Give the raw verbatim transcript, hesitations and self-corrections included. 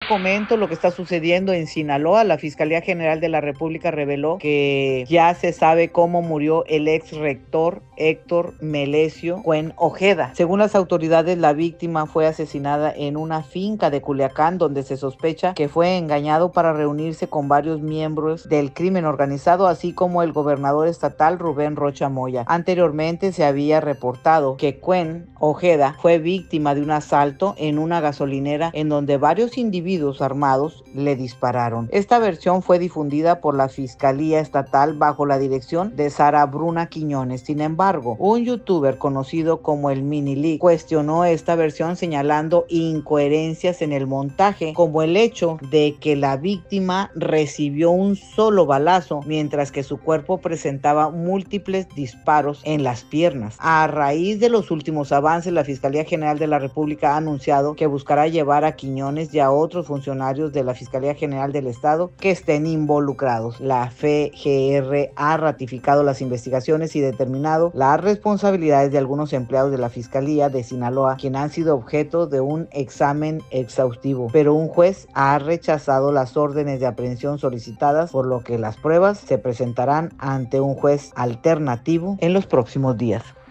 comento lo que está sucediendo en Sinaloa. La Fiscalía General de la República reveló que ya se sabe cómo murió el ex rector Héctor Melesio Cuen Ojeda. Según las autoridades, la víctima fue asesinada en una finca de Culiacán, donde se sospecha que fue engañado para reunirse con varios miembros del crimen organizado, así como el gobernador estatal Rubén Rocha Moya. Anteriormente se había reportado que Cuen Ojeda fue víctima de un asalto en una gasolinera en donde varios individuos armados le dispararon. Esta versión fue difundida por la Fiscalía Estatal bajo la dirección de Sara Bruna Quiñones. Sin embargo, un youtuber conocido como el Minilic cuestionó esta versión, señalando incoherencias en el montaje, como el hecho de que la víctima recibió un solo balazo mientras que su cuerpo presentaba múltiples disparos en las piernas. A raíz de los últimos avances, la Fiscalía General de la República ha anunciado que buscará llevar a Quiñones y a otros funcionarios de la Fiscalía General del Estado que estén involucrados. La F G R ha ratificado las investigaciones y determinado las responsabilidades de algunos empleados de la Fiscalía de Sinaloa, quienes han sido objeto de un examen exhaustivo, pero un juez ha rechazado las órdenes de aprehensión solicitadas, por lo que las pruebas se presentarán ante un juez alternativo en los próximos días.